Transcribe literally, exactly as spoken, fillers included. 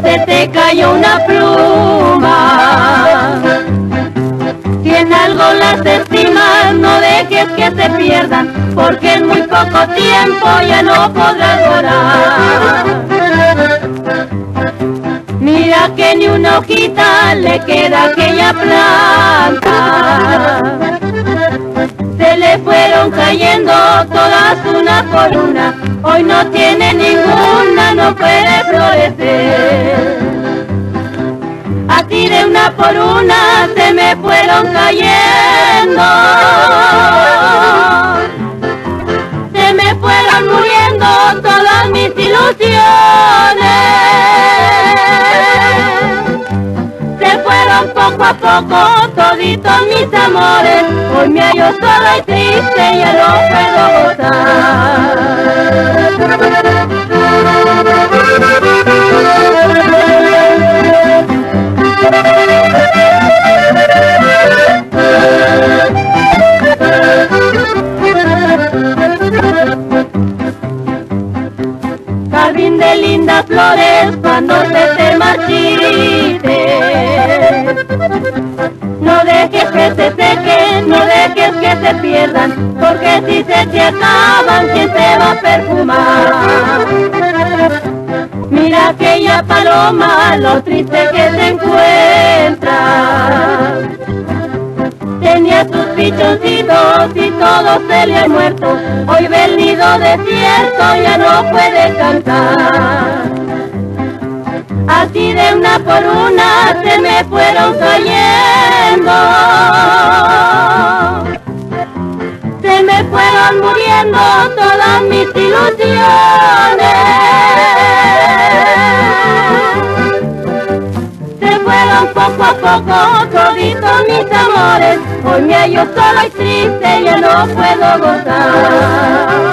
se te cayó una pluma. Si en algo las estimas, no dejes que se pierdan, porque en muy poco tiempo ya no podrás volar. Mira que ni una hojita le queda a aquella planta. Se le fueron cayendo todas una por una, hoy no tiene ninguna, no puede florecer. Así de una por una se me fueron cayendo, se me fueron muriendo todas mis ilusiones. Se fueron poco a poco toditos mis amores, hoy me hallo sola y triste, ya no puedo gozar. Jardín de lindas flores, cuando se te marchite, no dejes que se sequen, no dejes que se pierdan, porque si se te acaban, ¿quién se va a perfumar? Mira aquella paloma, lo triste que se encuentra. Tenía sus pichoncitos y todos se le han muerto, hoy ve el nido desierto, ya no puede cantar. Así de una por una se me fueron cayendo, se me fueron muriendo todas mis ilusiones. Se fueron poco a poco toditos mis amores, hoy me hallo sola y triste, ya no puedo gozar.